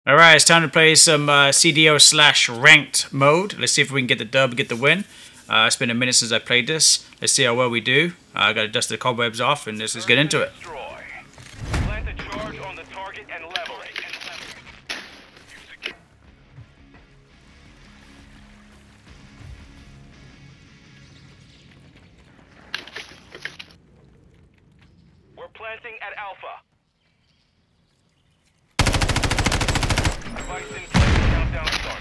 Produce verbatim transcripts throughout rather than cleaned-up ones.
Alright, it's time to play some uh, C D O slash ranked mode. Let's see if we can get the dub, get the win. Uh, it's been a minute since I played this. Let's see how well we do. Uh, I gotta dust the cobwebs off and let's just get into it. Plant a charge on the target and level it. We're planting at Alpha. Device in place, countdown start.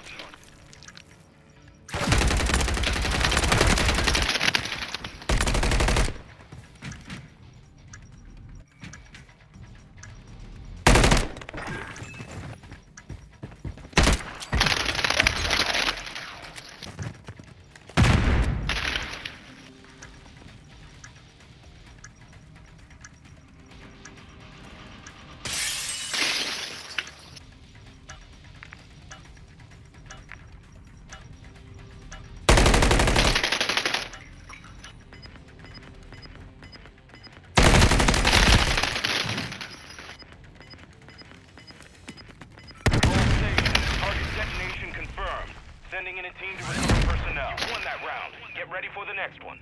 Sending in a team to recover personnel. Won that round. Get ready for the next one.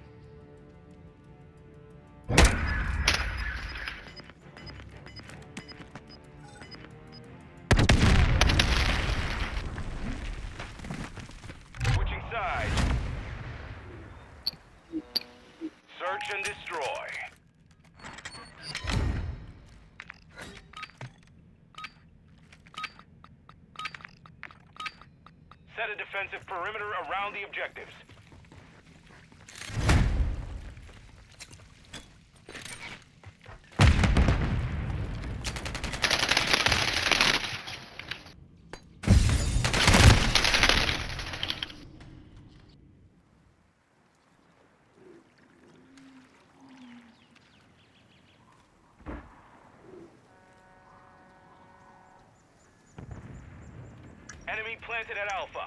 Switching sides. Search and destroy. Set a defensive perimeter around the objectives. Enemy planted at Alpha.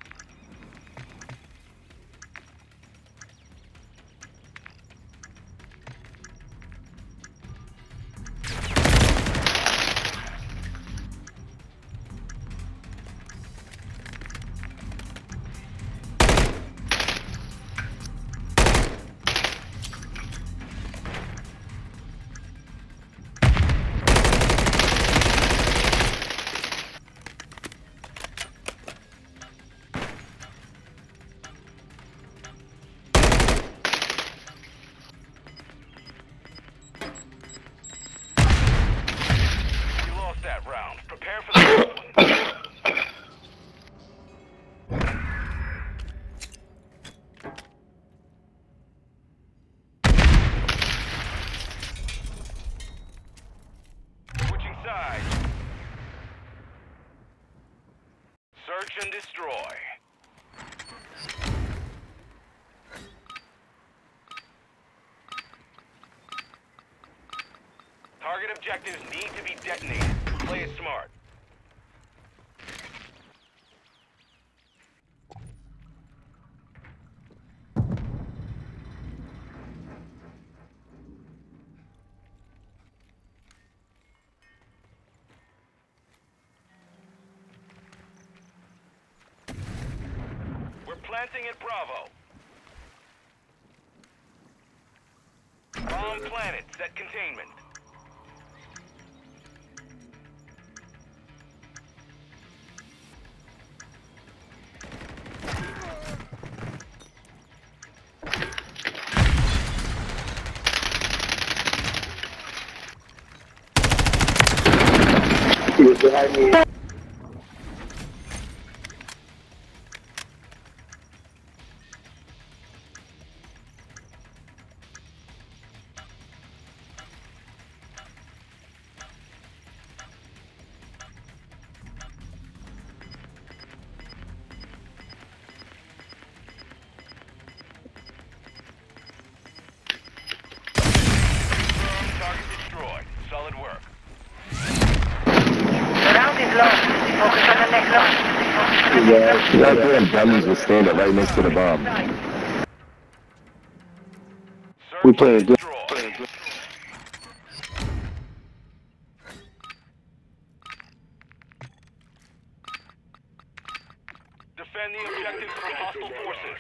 That round. Prepare for the next one. Switching sides. Search and destroy. Target objectives need to be detonated. Play it smart. We're planting at Bravo. Bomb planet, set containment. He was behind me. Target destroyed. Solid work. Focus on the next round. Yeah, that damn dummies was standing right next to the bomb. We playing good. Destroy. Defend the objectives from hostile forces.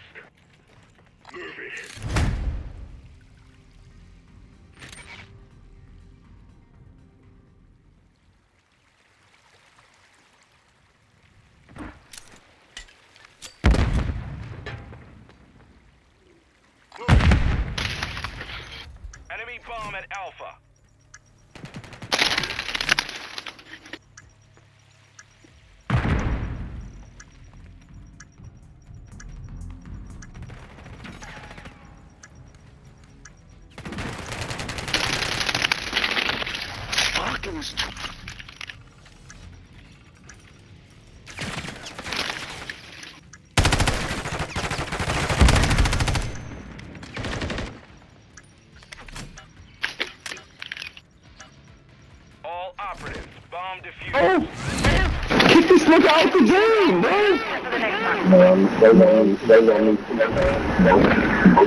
Enemy bomb at Alpha. Fucking All operatives, bomb defused. Oh! Kick this nigga out the game, bro! To the next one. Man, they want me, they want me.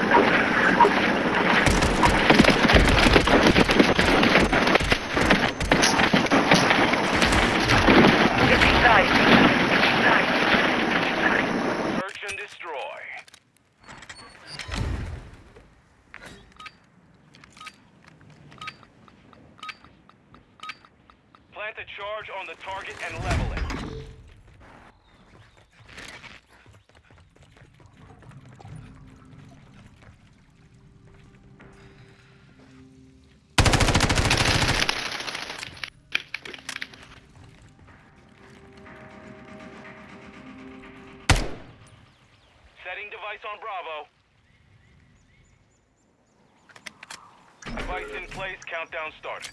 Get inside. Inside. Search and destroy. Plant a charge on the target and level it. Setting device on Bravo. Device in place, countdown started.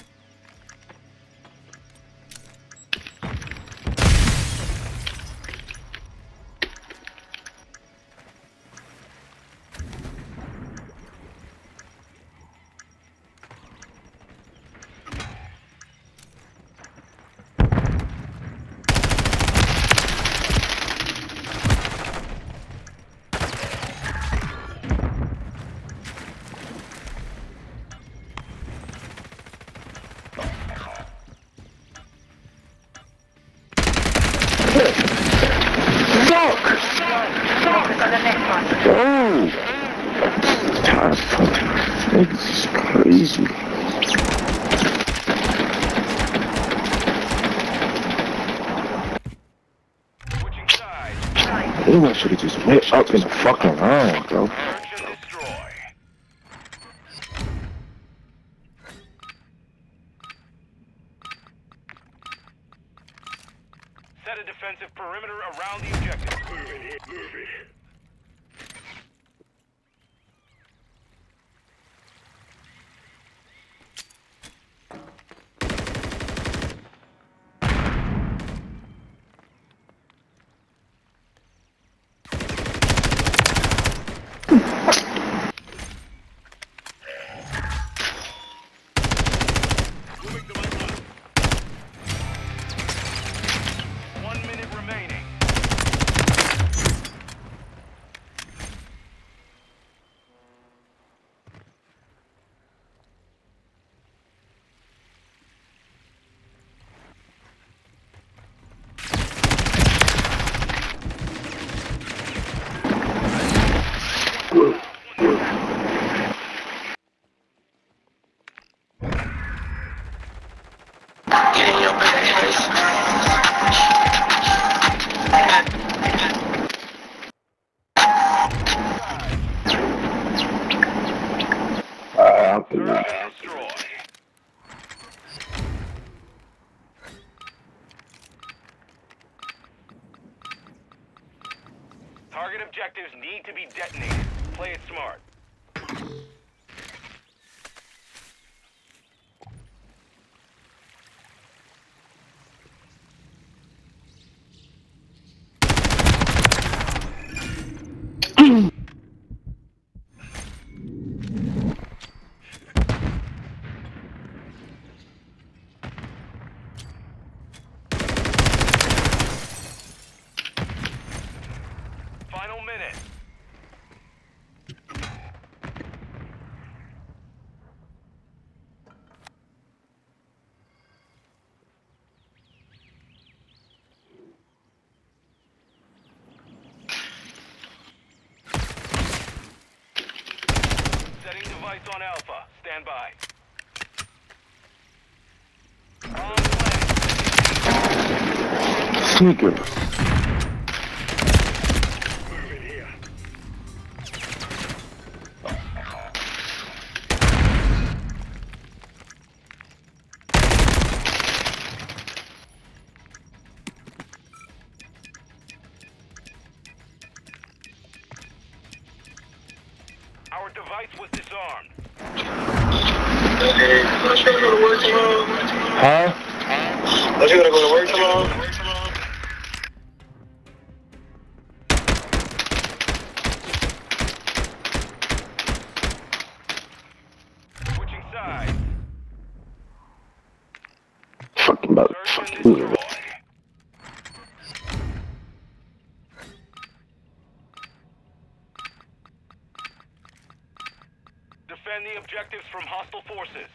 Fuck! Focus on the next one. Oh! God, fucking niggas is crazy. Switching sides. They should have just went up in the fucking round, bro. Search and destroy. Set a defensive perimeter around the objective. One minute remaining. Uh, Search and destroy. Target objectives need to be detonated. Play it smart. Final minute. Sneaker. Our device was disarmed. Hey, don't you gotta go to work tomorrow? Huh? Don't you gotta go to work tomorrow? Switching sides. Fucking about Search and fucking destroy. Defend the objectives from hostile forces.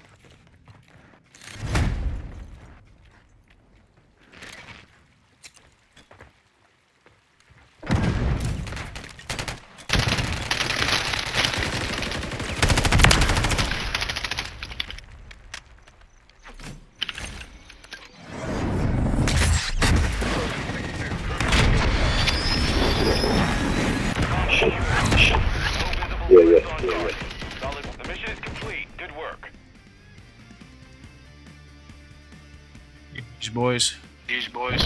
Yeah, yeah, yeah, yeah. Solid. The mission is complete. Good work. These boys. These boys.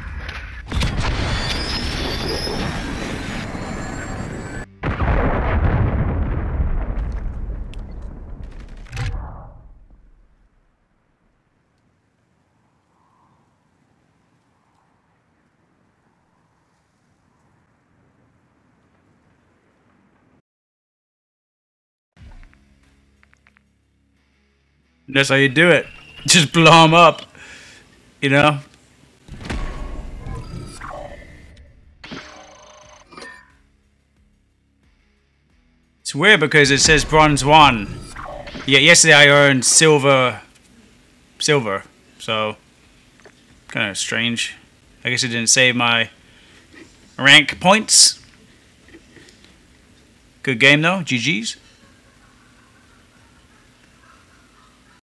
That's how you do it. Just blow them up. You know? It's weird because it says bronze one. Yeah, yesterday I earned silver. Silver. So, kind of strange. I guess it didn't save my rank points. Good game though. G G's.